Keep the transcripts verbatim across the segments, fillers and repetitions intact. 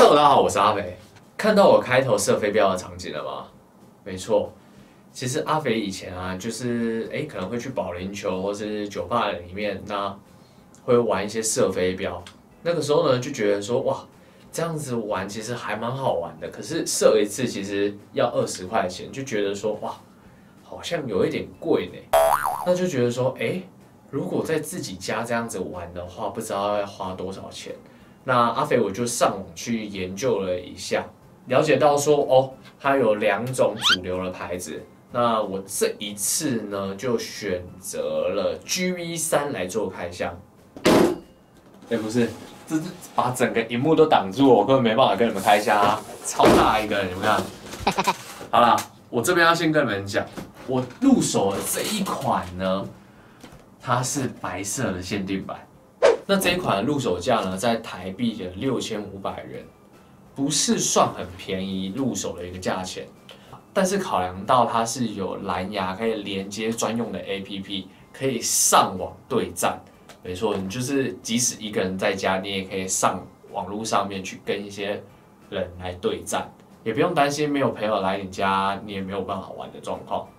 Hello， 大家好，我是阿肥。看到我开头射飞镖的场景了吗？没错，其实阿肥以前啊，就是哎、欸、可能会去保龄球或是酒吧里面，那会玩一些射飞镖。那个时候呢，就觉得说哇，这样子玩其实还蛮好玩的。可是射一次其实要二十块钱，就觉得说哇，好像有一点贵呢。那就觉得说哎、欸，如果在自己家这样子玩的话，不知道要花多少钱。那阿肥我就上网去研究了一下，了解到说哦，它有两种主流的牌子。那我这一次呢，就选择了 G V 三来做开箱。哎、欸，不是，这是把整个荧幕都挡住，我根本没办法跟你们开箱啊，超大一个，你们看。好啦，我这边要先跟你们讲，我入手的这一款呢，它是白色的限定版。那这一款入手价呢，在台币的六千五百元，不是算很便宜入手的一个价钱。但是考量到它是有蓝牙可以连接专用的 A P P， 可以上网对战。没错，你就是即使一个人在家，你也可以上网络上面去跟一些人来对战，也不用担心没有朋友来你家，你也没有办法玩的状况。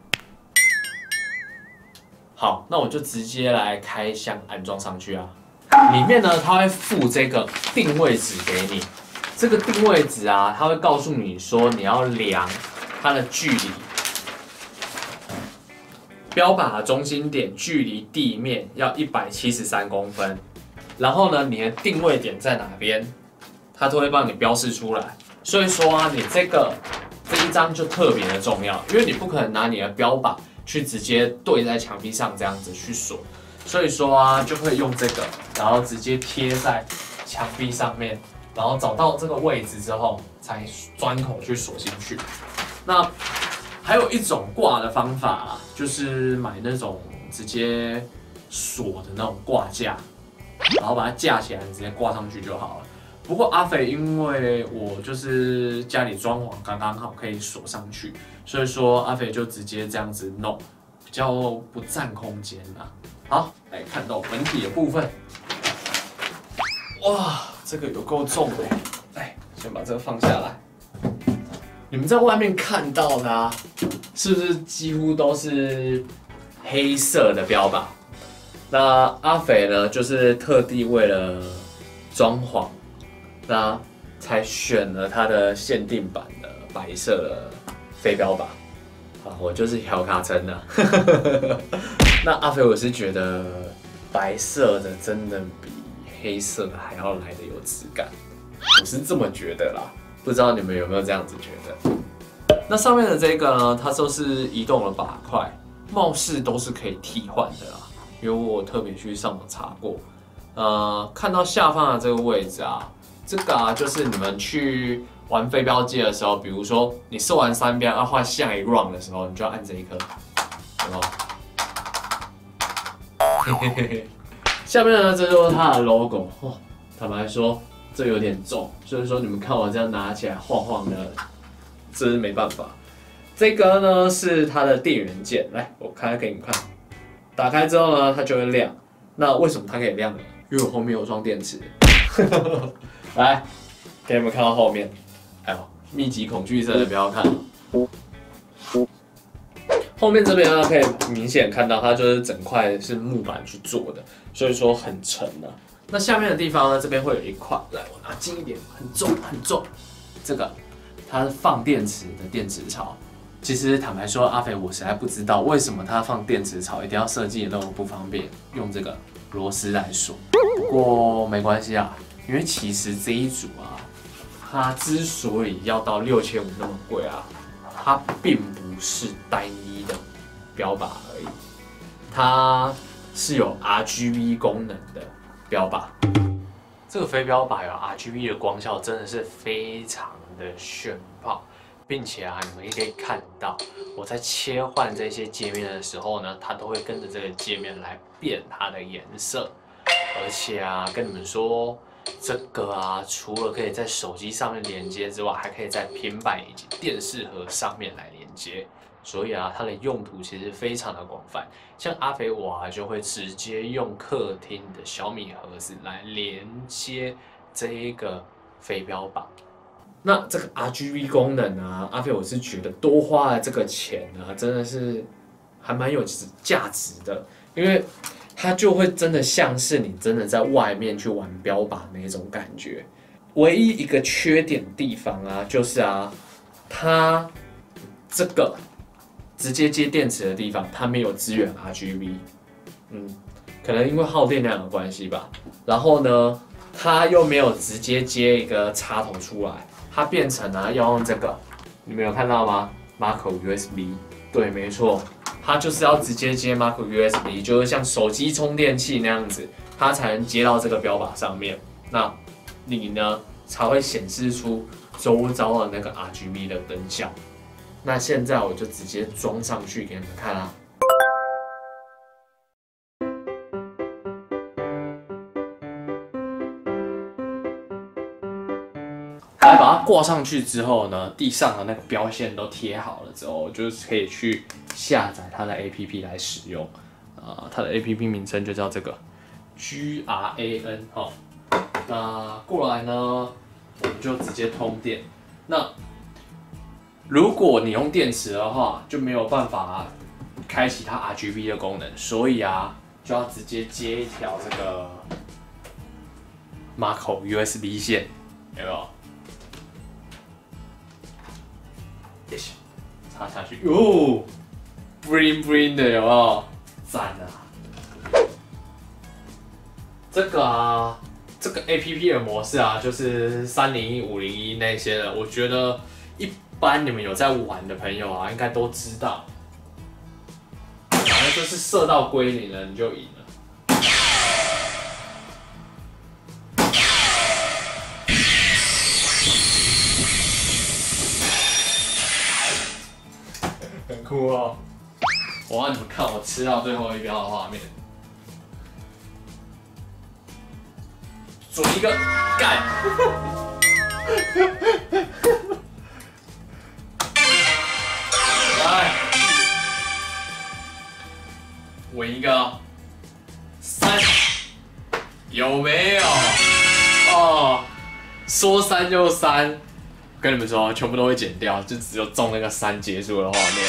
好，那我就直接来开箱安装上去啊。里面呢，它会附这个定位纸给你。这个定位纸啊，它会告诉你说你要量它的距离，标靶的中心点距离地面要一百七十三公分。然后呢，你的定位点在哪边，它都会帮你标示出来。所以说啊，你这个这一张就特别的重要，因为你不可能拿你的标靶去直接对在墙壁上这样子去锁。所以说啊，就会用这个，然后直接贴在墙壁上面，然后找到这个位置之后，才钻孔去锁进去。那还有一种挂的方法啊，就是买那种直接锁的那种挂架，然后把它架起来，直接挂上去就好了。不过阿肥因为我就是家里装潢刚刚好可以锁上去，所以说阿肥就直接这样子弄，比较不占空间啊。好，来看到本体的部分，哇，这个有够重的。来，先把这个放下来。你们在外面看到的啊，是不是几乎都是黑色的标靶？那阿肥呢，就是特地为了装潢，那才选了它的限定版的白色的飞标靶。啊，我就是调卡针的。那阿肥我是觉得白色的真的比黑色的还要来的有质感，我是这么觉得啦，不知道你们有没有这样子觉得？那上面的这个呢，它都是移动的靶块，貌似都是可以替换的啦，因为我特别去上网查过。呃，看到下方的这个位置啊，这个啊就是你们去玩飞镖机的时候，比如说你射完三标要换下一 round 的时候，你就要按这一颗，有没有？下面呢，这就是它的 logo。哦，坦白说，这有点重，所以说你们看我这样拿起来晃晃的，这是没办法。这个呢是它的电源键，来，我开给你们看。打开之后呢，它就会亮。那为什么它可以亮呢？因为我后面有装电池。来，给你们看到后面。哎呦，密集恐惧症的不要看。后面这边呢，可以明显看到它就是整块是木板去做的，所以说很沉啊。那下面的地方呢，这边会有一块，来我拿近一点，很重很重。这个它是放电池的电池槽。其实坦白说，阿肥我实在不知道为什么它放电池槽一定要设计的那么不方便，用这个螺丝来锁。不过没关系啊，因为其实这一组啊，它之所以要到六千五那么贵啊，它并不是单一的标靶而已，它是有 R G B 功能的标靶。这个飞标靶有 R G B 的光效，真的是非常的炫炮，并且啊，你们也可以看到，我在切换这些界面的时候呢，它都会跟着这个界面来变它的颜色。而且啊，跟你们说，这个啊，除了可以在手机上面连接之外，还可以在平板以及电视盒上面来连接。所以啊，它的用途其实非常的广泛。像阿肥我啊，就会直接用客厅的小米盒子来连接这一个飞镖靶。 那这个 R G B 功能啊，阿飞我是觉得多花了这个钱啊，真的是还蛮有价值的，因为它就会真的像是你真的在外面去玩标靶那种感觉。唯一一个缺点地方啊，就是啊，它这个直接接电池的地方，它没有支援 R G B， 嗯，可能因为耗电量的关系吧。然后呢，它又没有直接接一个插头出来，它变成啊要用这个，你们有看到吗 ？Micro U S B， 对，没错，它就是要直接接 Micro U S B， 就是像手机充电器那样子，它才能接到这个标靶上面。那你呢才会显示出周遭的那个 R G B 的灯效。那现在我就直接装上去给你们看啦。来把它挂上去之后呢，地上的那个标线都贴好了之后，就是可以去下载它的 A P P 来使用。啊、呃，它的 A P P 名称就叫这个 G R A N 哦。那过来呢，我们就直接通电。那如果你用电池的话，就没有办法开启它 R G B 的功能，所以啊，就要直接接一条这个 Micro U S B 线，有没有？插下去，哟 ，bling bling 的有没有？赞啊！这个啊，这个 A P P 的模式啊，就是三零一、五零一那些的，我觉得一般你们有在玩的朋友啊，应该都知道。反正就是射到归零了，你就赢了。很酷哦！我让你们看我吃到最后一标的画面。准一个干！来，稳一个，三，有没有？哦，说三就三。跟你们说，全部都会剪掉，就只有中那个三结束的画面。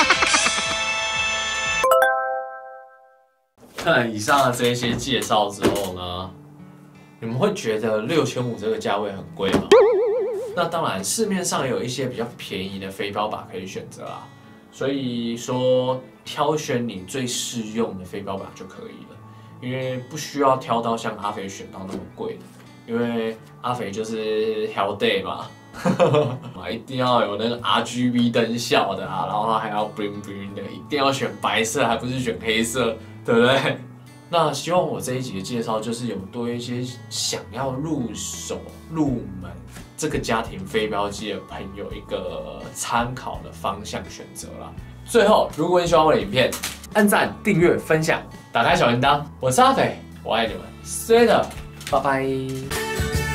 看了以上的这些介绍之后呢，你们会觉得六千五这个价位很贵吗？那当然，市面上也有一些比较便宜的飞镖靶可以选择啊。所以说，挑选你最适用的飞镖靶就可以了，因为不需要挑到像阿肥选到那么贵的，因为阿肥就是 Hell Day 嘛。一定要有那个 R G B 灯效的啊，然后它还要 bling bling 的，一定要选白色，还不是选黑色，对不对？那希望我这一集的介绍就是有多一些想要入手入门这个家庭飞镖机的朋友一个参考的方向选择啦。最后，如果你喜欢我的影片，按赞、订阅、分享，打开小铃铛。我是阿肥，我爱你们 ，Straight， 拜拜。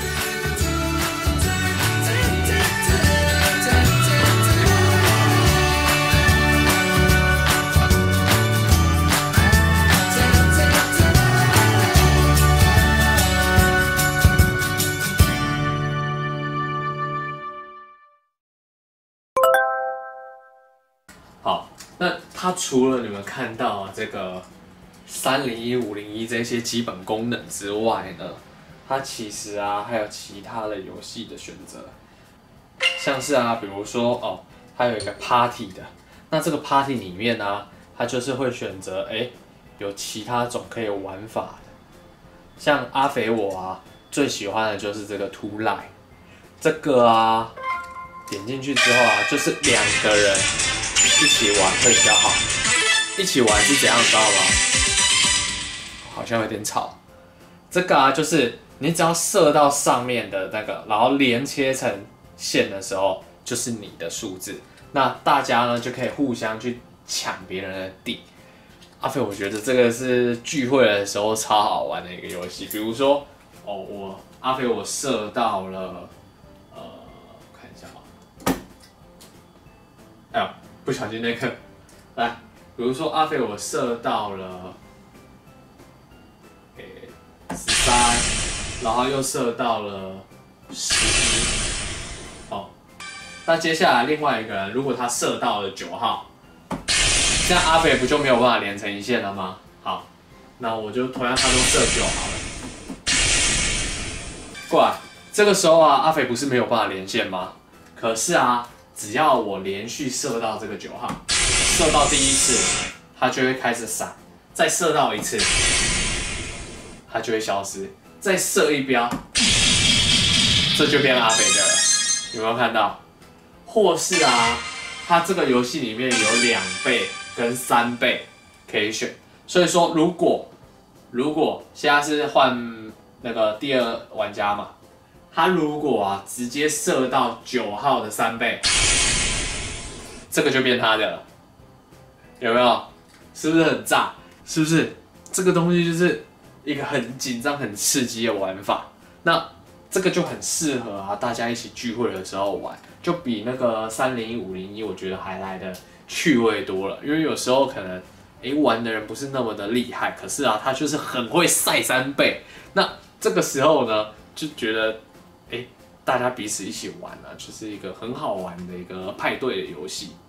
好，那它除了你们看到这个三零一、五零一这些基本功能之外呢，它其实啊还有其他的游戏的选择，像是啊，比如说哦，它有一个 Party 的，那这个 Party 里面呢、啊，它就是会选择哎有其他种可以玩法的，像阿肥我啊最喜欢的就是这个 Two Line， 这个啊点进去之后啊就是两个人。一起玩会比较好，一起玩是怎样，知道吗？好像有点吵。这个啊，就是你只要射到上面的那个，然后连切成线的时候，就是你的数字。那大家呢就可以互相去抢别人的地。阿飞，我觉得这个是聚会的时候超好玩的一个游戏。比如说，哦，我阿飞我射到了，呃，我看一下啊，哎呦。不小心那个，来，比如说阿飞我射到了，诶十三，然后又射到了十一， 那接下来另外一个人，如果他射到了九号，这样阿肥不就没有办法连成一线了吗？好，那我就同样他都射九好了，过来。这个时候啊，阿肥不是没有办法连线吗？可是啊，只要我连续射到这个九号，射到第一次，它就会开始闪，再射到一次，它就会消失，再射一标，这就变阿肥的了。有没有看到？或是啊，它这个游戏里面有两倍跟三倍可以选，所以说如果如果现在是换那个第二玩家嘛。他如果啊直接射到九号的三倍，这个就变他的了，有没有？是不是很炸？是不是？这个东西就是一个很紧张、很刺激的玩法。那这个就很适合啊，大家一起聚会的时候玩，就比那个三零一、五零一，我觉得还来的趣味多了。因为有时候可能，哎，玩的人不是那么的厉害，可是啊，他就是很会晒三倍。那这个时候呢，就觉得。哎，大家彼此一起玩啊，就是一个很好玩的一个派对的游戏。